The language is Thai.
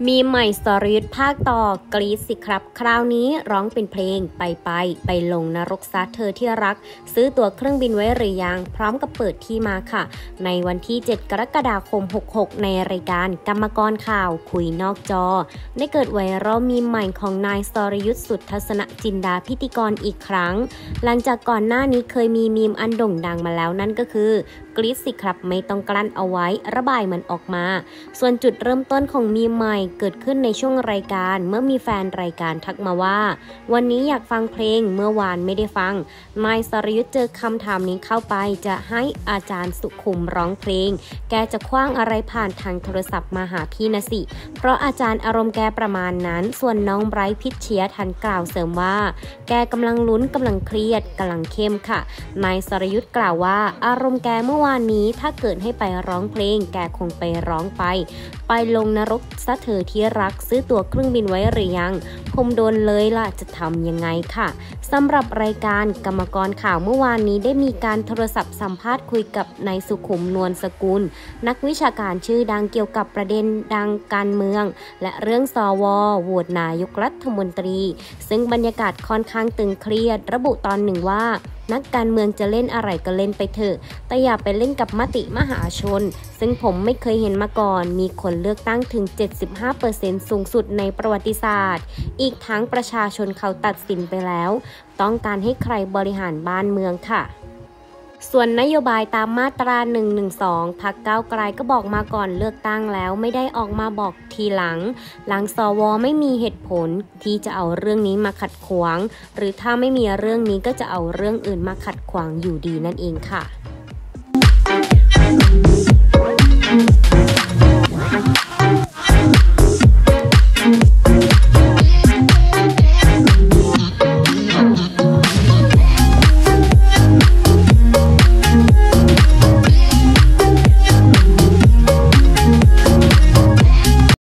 มีใหม่สรยุทธภาคต่อกรี๊ดสิครับคราวนี้ร้องเป็นเพลงไปลงนรกซะเธอที่รักซื้อตั๋วเครื่องบินไว้หรือยังพร้อมกับเปิดที่มาค่ะในวันที่7กรกฎาคม66ในรายการกรรมกรข่าวคุยนอกจอได้เกิดไวรัลมีใหม่ของนายสรยุทธสุทัศนจินดาพิธีกรอีกครั้งหลังจากก่อนหน้านี้เคยมีมีมอันโด่งดังมาแล้วนั่นก็คือกรี๊ดสิครับไม่ต้องกลั้นเอาไว้ระบายมันออกมาส่วนจุดเริ่มต้นของมีมใหม่เกิดขึ้นในช่วงรายการเมื่อมีแฟนรายการทักมาว่าวันนี้อยากฟังเพลงเมื่อวานไม่ได้ฟังนายสรยุทธเจอคำถามนี้เข้าไปจะให้อาจารย์สุขุมร้องเพลงแกจะคว้างอะไรผ่านทางโทรศัพท์มาหาพี่นะสิเพราะอาจารย์อารมณ์แกประมาณนั้นส่วนน้องไบรท์พิชเชียทันกล่าวเสริมว่าแกกำลังลุ้นกำลังเครียดกำลังเข้มค่ะนายสรยุทธกล่าวว่าอารมณ์แกเมื่อวานนี้ถ้าเกิดให้ไปร้องเพลงแกคงไปร้องไปลงนรกซะเธอที่รักซื้อตั๋วเครื่องบินไว้หรือยังผมโดนเลยล่ะจะทำยังไงค่ะสำหรับรายการกรรมกรข่าวเมื่อวานนี้ได้มีการโทรศัพท์สัมภาษณ์คุยกับนายสุขุมนวลสกุลนักวิชาการชื่อดังเกี่ยวกับประเด็นดังการเมืองและเรื่องสว.โหวตนายกรัฐมนตรีซึ่งบรรยากาศค่อนข้างตึงเครียดระบุตอนหนึ่งว่านักการเมืองจะเล่นอะไรก็เล่นไปเถอะแต่อย่าไปเล่นกับมติมหาชนซึ่งผมไม่เคยเห็นมาก่อนมีคนเลือกตั้งถึง 75% สูงสุดในประวัติศาสตร์อีกทั้งประชาชนเขาตัดสินไปแล้วต้องการให้ใครบริหารบ้านเมืองค่ะส่วนนโยบายตามมาตรา 112 พรรคก้าวไกลก็บอกมาก่อนเลือกตั้งแล้วไม่ได้ออกมาบอกทีหลังสว.ไม่มีเหตุผลที่จะเอาเรื่องนี้มาขัดขวางหรือถ้าไม่มีเรื่องนี้ก็จะเอาเรื่องอื่นมาขัดขวางอยู่ดีนั่นเองค่ะ